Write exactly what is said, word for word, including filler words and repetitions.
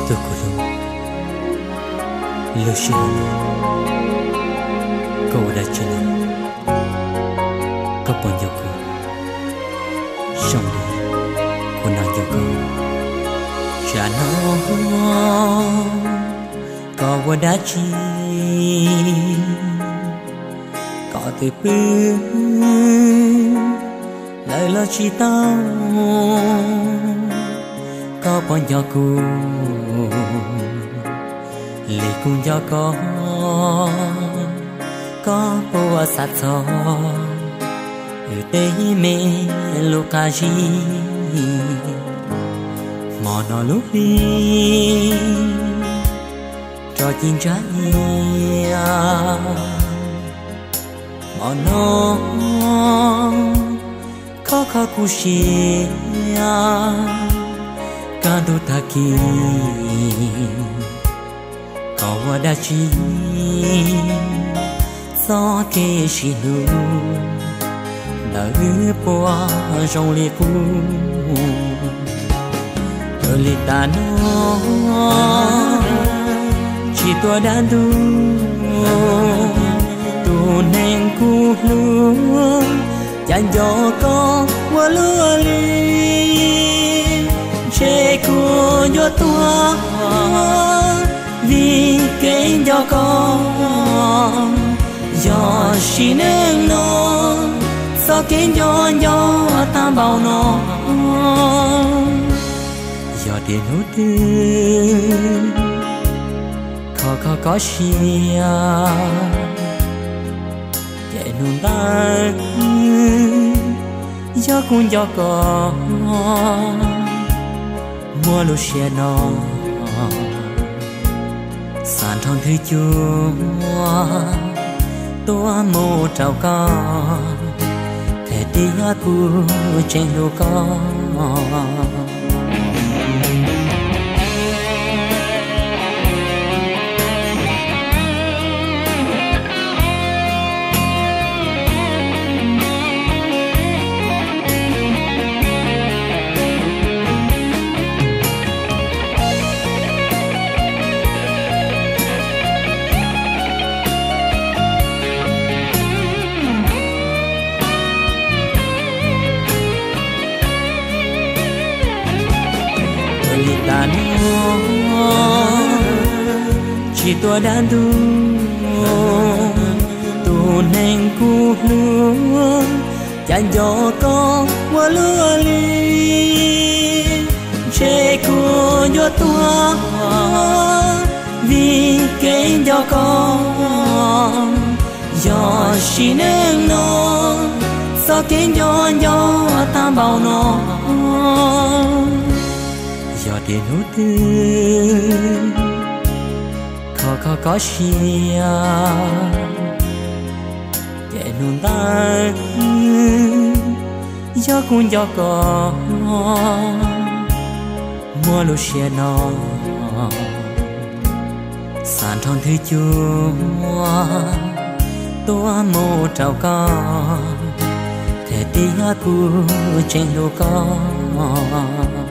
Tukulu Luciano Kodachina Kaponyoko Shongi Kunanyoko Shano Kawadachi Katepu Laila Chitao Kaponyoko Lê cung cho có có bùa sát gió ở đây mê lúc ca gì mà nó lúc đi cho chính trái mà nó khó khó cú xì cả đôi ta kia Kawadachi so ke shinu na upo trong li pu li ta no chỉ tua đan du tu nên cu lu chan gió có qua lúa li che cu gió tua vì cái gió con gió xí nương nó sao cái gió gió ta bao nó gió điện hút tư khó khó có xia chạy nôn ta gió cũng gió con mua lúa xe nó sàn thon thứ chúa tua mô trào con thể tia cu trên lô con ta nó chỉ tua đan du tu nên cu lúa chan gió có qua lúa li che cu gió tua vì cái gió con gió xí nương nó sao cái gió gió ta bao nó gió điện hút tư khó khó có xia chạy nôn ta gió cũng gió có mua lúa xe nó sàn thon thứ chúa tua mô trào con thể tia cu trên lô con